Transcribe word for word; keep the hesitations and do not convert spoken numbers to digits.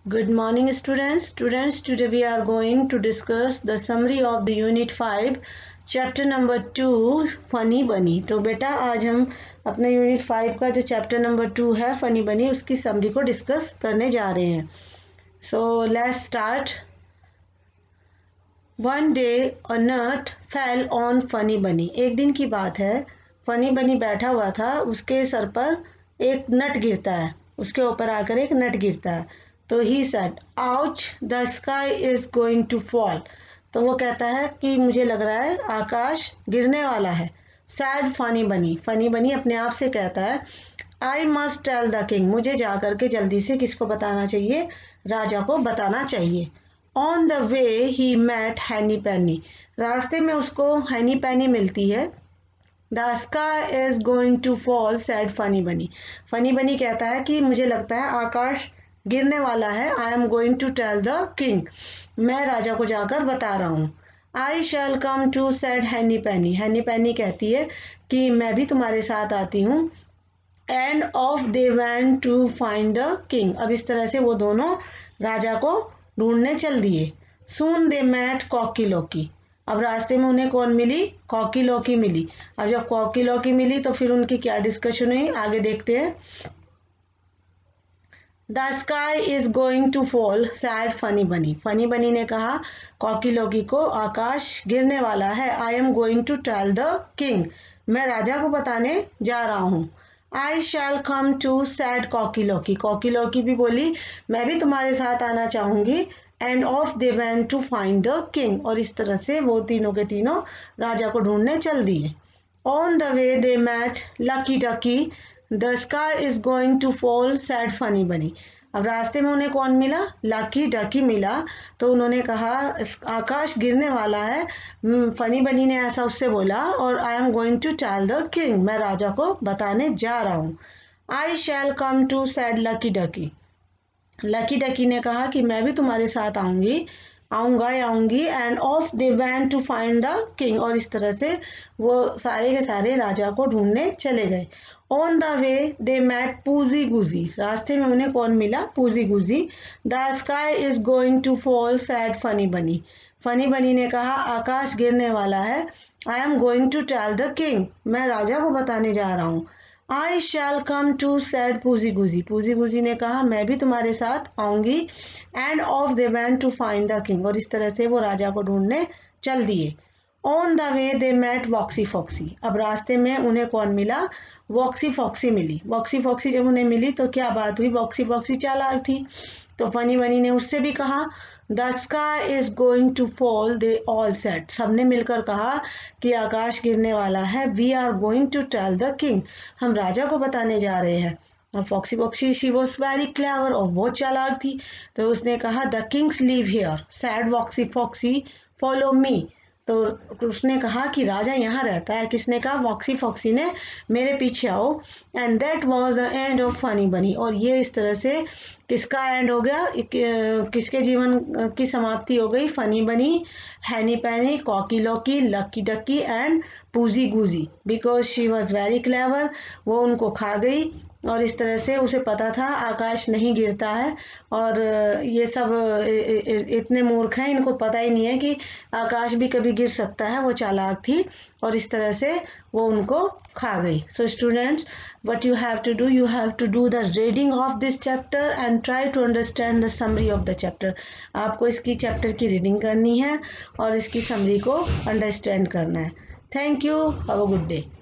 Good morning students. Students, today we are going to discuss the summary of the unit five chapter number two funny bunny. तो बेटा आज हम अपने unit five का जो chapter number two है Funny Bunny उसकी summary को डिस्कस करने जा रहे हैं. So let's start. One day a nut fell on Funny Bunny. एक दिन की बात है, फनी बनी बैठा हुआ था, उसके सर पर एक नट गिरता है, उसके ऊपर आकर एक नट गिरता है. तो he said ouch the sky is going to fall. तो वो कहता है कि मुझे लग रहा है आकाश गिरने वाला है. Sad Funny Bunny. फनी बनी अपने आप से कहता है I must tell the king. मुझे जा कर के जल्दी से किसको बताना चाहिए? राजा को बताना चाहिए. On the way he met Henny Penny. रास्ते में उसको हैनी पैनी मिलती है. The sky is going to fall said Funny Bunny. Funny Bunny कहता है कि मुझे लगता है आकाश गिरने वाला है. I am going to tell the king. मैं राजा को जाकर बता रहा हूँ. I shall come to said हैनी पैनी. हैनी पैनी कहती है कि मैं भी तुम्हारे साथ आती हूँ. And off they went to find the king. अब इस तरह से वो दोनों राजा को ढूंढने चल दिए. Soon they met Cocky Locky. अब रास्ते में उन्हें कौन मिली? कॉकी लॉकी मिली. अब जब कॉकी लॉकी मिली तो फिर उनकी क्या डिस्कशन हुई, आगे देखते हैं. The sky is going to fall said Funny Bunny. Funny Bunny ने कहा कॉकी लॉकी को आकाश गिरने वाला है. I am going to tell the king. मैं राजा को बताने जा रहा हूँ. I shall come too said Cocky Locky. Cocky Locky भी बोली मैं भी तुम्हारे साथ आना चाहूँगी. And off they went to find the king. और इस तरह से वो तीनों के तीनों राजा को ढूंढने चल दिए. On the way they met Lucky Ducky. The sky is going to fall said Funny Bunny. अब रास्ते में उन्हें कौन मिला? लकी डकी मिला. तो उन्होंने कहा आकाश गिरने वाला है. फनी बनी ने ऐसा उससे बोला और I am going to tell the king. मैं राजा को बताने जा रहा हूँ. I shall come too said Lucky Ducky. Lucky Ducky ने कहा कि मैं भी तुम्हारे साथ आऊँगी आऊँगा या आऊँगी. And off they went to find the king. और इस तरह से वो सारे के सारे राजा को ढूंढने चले गए. On the way they met Poojy Goojy. रास्ते में उन्हें कौन मिला? Poojy Goojy. The sky is going to fall said Funny Bunny. Funny Bunny ने कहा आकाश गिरने वाला है. I am going to tell the king. मैं राजा को बताने जा रहा हूँ. I shall come too said Poojy Goojy. Poojy Goojy ने कहा मैं भी तुम्हारे साथ आऊँगी. And off they went to find the king. और इस तरह से वो राजा को ढूंढने चल दिए. On the way they met Voxy Foxy. अब रास्ते में उन्हें कौन मिला? वॉक्सी फॉक्सी मिली. वॉक्सी फॉक्सी जब उन्हें मिली तो क्या बात हुई? वॉक्सी फॉक्सी चालाक थी. तो फनी बनी ने उससे भी कहा the sky is going to fall. They all said. सबने मिलकर कहा कि आकाश गिरने वाला है. We are going to tell the king. हम राजा को बताने जा रहे हैं. और Foxy Foxy she was very clever. और बहुत चालाक थी. तो उसने कहा the kings live here. Said Voxy Foxy follow me. तो उसने कहा कि राजा यहाँ रहता है. किसने कहा? वॉक्सी फॉक्सी ने. मेरे पीछे आओ. And that was the end of Funny Bunny. और ये इस तरह से किसका एंड हो गया? किसके जीवन की समाप्ति हो गई? Funny Bunny, Henny Penny, Cocky Locky, Lucky Ducky and Poojy Goojy. Because she was very clever. वो उनको खा गई. और इस तरह से उसे पता था आकाश नहीं गिरता है. और ये सब इतने मूर्ख हैं, इनको पता ही नहीं है कि आकाश भी कभी गिर सकता है. वो चालाक थी और इस तरह से वो उनको खा गई. So students, what you have to do, you have to do the reading of this chapter and try to understand the summary of the chapter. आपको इसकी चैप्टर की रीडिंग करनी है और इसकी समरी को अंडरस्टैंड करना है. Thank you. Have a good day.